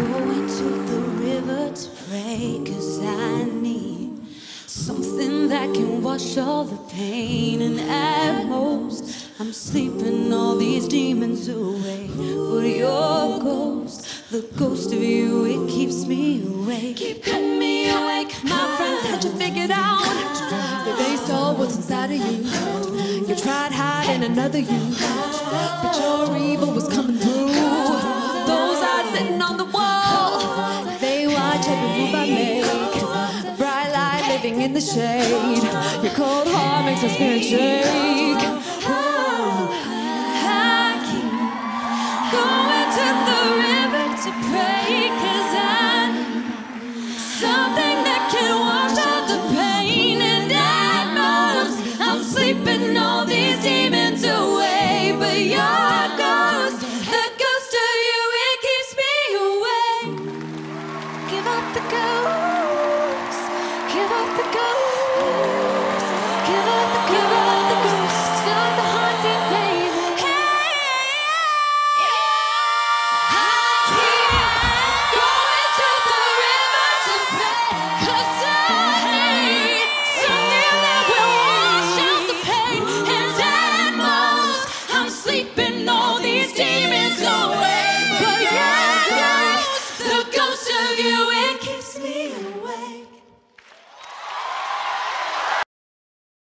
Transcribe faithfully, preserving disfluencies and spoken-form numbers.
going to the river to pray, 'cause I need something that can wash all the pain. And at most, I'm sleeping all these demons away. But your ghost, the ghost of you, it keeps me awake. Keeping me awake. My friends had you figured out. Yeah, they saw what's inside of you. You tried hiding another you, but your evil was coming through. Those eyes sitting on the wall, they watch every move I make. Bright light living in the shade. Your cold heart makes my spirit shake.